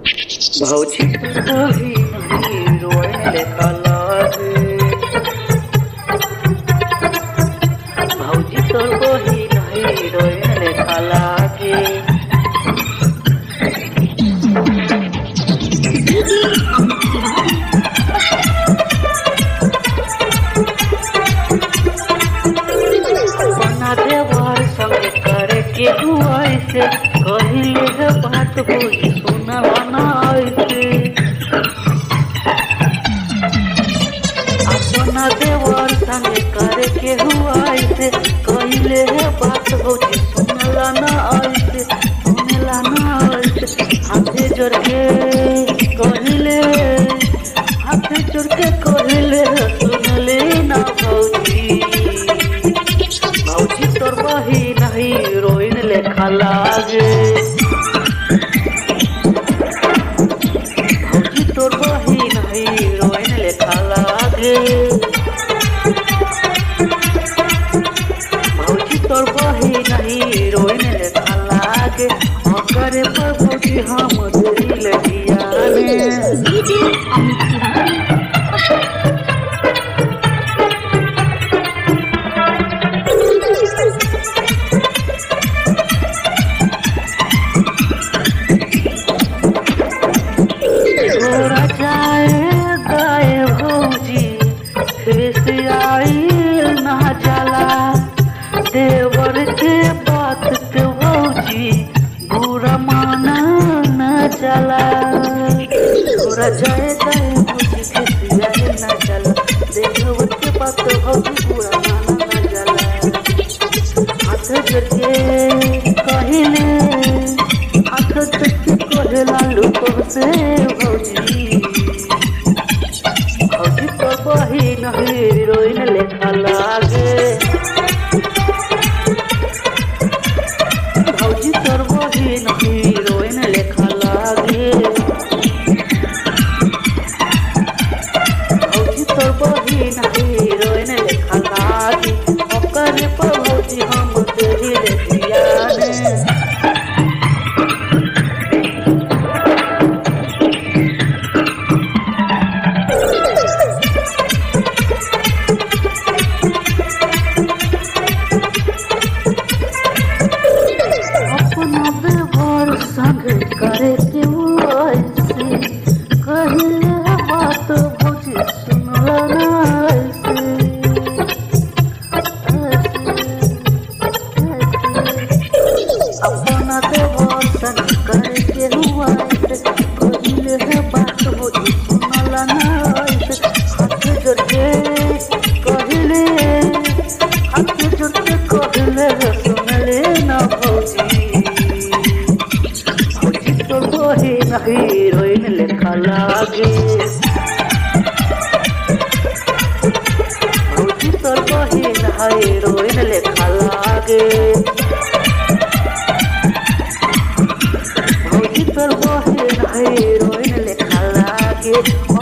भौजी कभी नहीं रोने लगे। भौजी तो कभी नहीं रोने लगे। बना देवर संग करे के हुआ से कहिले है बात भौजी सुना ना ऐसे। अपना देवर संग करे के हुआ से कहिले है बात भौजी सुनला ना ऐसे, सुनला ना ऐसे। हाथे जोड़ के कहिले, हाथे जोड़ के कहिले सुनले ना भौजी। भौजी तोर बही नहीं रोइन लेखा लागे। भौजी तोर बही नहीं रोइन लेखा लागे। भौजी तोर बही नहीं रोइन लेखा लागे। करे पर भौजी हम दिल दियाने। छोड़ा जाए गाए भौजी फिर आई ना जाला। देवर के बात के भौजी बुरा माना न चला। छोड़ा जाए गाए भौजी फिर आई ना जाला। देवर के बात भौजी बुरा माना न चला। हाथ जोड़ के कहिले, हाथ जोड़ के कहेला लुको से भौजी। भौजी तो बही नहीं रोइन लेखा लागे। भौजी तोर बही नहीं रोइन लेखा लागे। भौजी तोर बही नहीं रोइन लेखा लागे। ओकरे पर भौजी हम दिल दियाने। अपना व्यवहार संग करे के ऐसे कहिले बात भौजी सुनला ना ऐसे। अपना व्यवहार संग करे के ऐसे कहिले बात भौजी सुनला ना ऐसे। हाथ जोड़ के कहिले, हाथ जोड़ के कहिले सुनले ना भौजी। भौजी तो बही नहीं रोइन लेखा लागे। भौजी तो बही नहीं रोइन लेखा लागे। भौजी तो बही नहीं रोइन लेखा लागे।